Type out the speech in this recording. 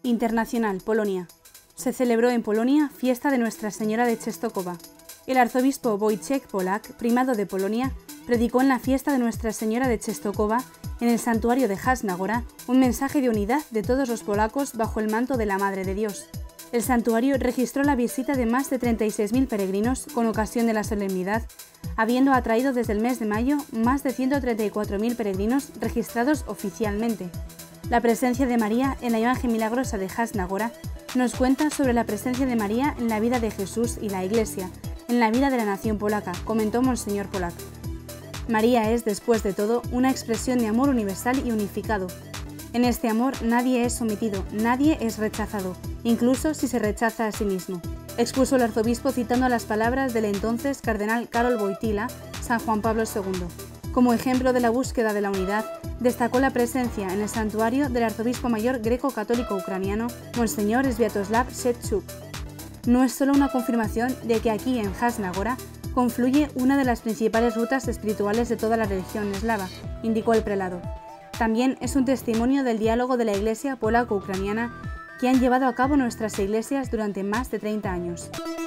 Internacional, Polonia. Se celebró en Polonia fiesta de Nuestra Señora de Częstochowa. El arzobispo Wojciech Polak, primado de Polonia, predicó en la fiesta de Nuestra Señora de Częstochowa, en el santuario de Jasna Góra, un mensaje de unidad de todos los polacos bajo el manto de la Madre de Dios. El santuario registró la visita de más de 36.000 peregrinos con ocasión de la solemnidad, habiendo atraído desde el mes de mayo más de 134.000 peregrinos registrados oficialmente. La presencia de María en la imagen milagrosa de Jasna Góra nos cuenta sobre la presencia de María en la vida de Jesús y la Iglesia, en la vida de la nación polaca, comentó Monseñor Polak. María es, después de todo, una expresión de amor universal y unificado. En este amor nadie es sometido, nadie es rechazado, incluso si se rechaza a sí mismo, expuso el arzobispo citando las palabras del entonces cardenal Karol Wojtyła, San Juan Pablo II. Como ejemplo de la búsqueda de la unidad, destacó la presencia en el santuario del arzobispo mayor greco-católico ucraniano, Monseñor Sviatoslav Shevchuk. No es solo una confirmación de que aquí en Jasna Góra confluye una de las principales rutas espirituales de toda la religión eslava, indicó el prelado. También es un testimonio del diálogo de la Iglesia polaco-ucraniana que han llevado a cabo nuestras iglesias durante más de 30 años.